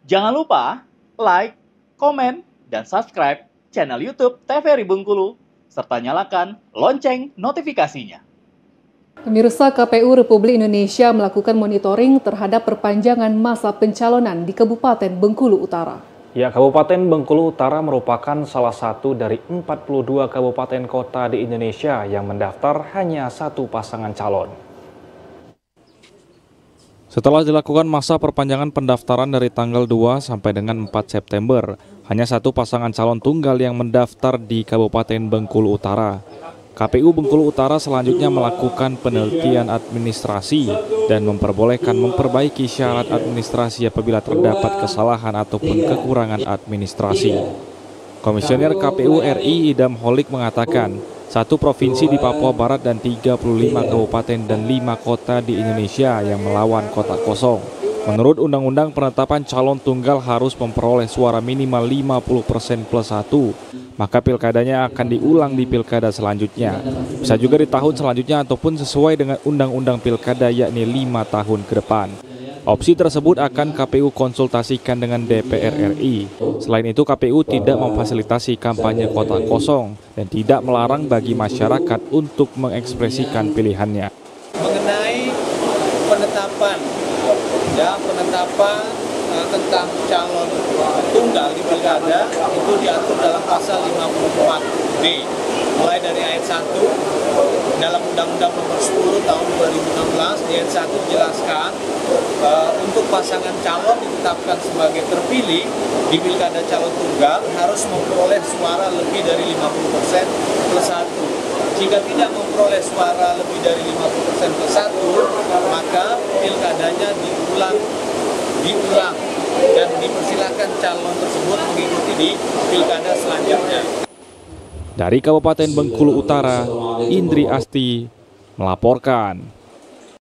Jangan lupa like, komen, dan subscribe channel YouTube TVRI Bengkulu, serta nyalakan lonceng notifikasinya. Pemirsa, KPU Republik Indonesia melakukan monitoring terhadap perpanjangan masa pencalonan di Kabupaten Bengkulu Utara. Ya, Kabupaten Bengkulu Utara merupakan salah satu dari 42 kabupaten kota di Indonesia yang mendaftar hanya satu pasangan calon. Setelah dilakukan masa perpanjangan pendaftaran dari tanggal 2 sampai dengan 4 September, hanya satu pasangan calon tunggal yang mendaftar di Kabupaten Bengkulu Utara. KPU Bengkulu Utara selanjutnya melakukan penelitian administrasi dan memperbolehkan memperbaiki syarat administrasi apabila terdapat kesalahan ataupun kekurangan administrasi. Komisioner KPU RI Idam Holik mengatakan, satu provinsi di Papua Barat dan 35 kabupaten dan 5 kota di Indonesia yang melawan kotak kosong. Menurut Undang-Undang Penetapan Calon Tunggal harus memperoleh suara minimal 50% plus 1, maka pilkadanya akan diulang di pilkada selanjutnya. Bisa juga di tahun selanjutnya ataupun sesuai dengan Undang-Undang Pilkada yakni 5 tahun ke depan. Opsi tersebut akan KPU konsultasikan dengan DPR RI. Selain itu, KPU tidak memfasilitasi kampanye kotak kosong dan tidak melarang bagi masyarakat untuk mengekspresikan pilihannya. Mengenai penetapan tentang calon tunggal di pilkada itu diatur dalam pasal 54B mulai dari ayat 1 dalam Undang-Undang Nomor 10 Tahun 2016. Di ayat 1 dijelaskan untuk pasangan calon ditetapkan sebagai terpilih di pilkada calon tunggal harus memperoleh suara lebih dari 50% plus 1. Jika tidak memperoleh suara lebih dari 50% plus 1, maka pilkadanya diulang dan dipersilakan calon tersebut mengikuti di pilkada selanjutnya. Dari Kabupaten Bengkulu Utara, Indri Asti melaporkan.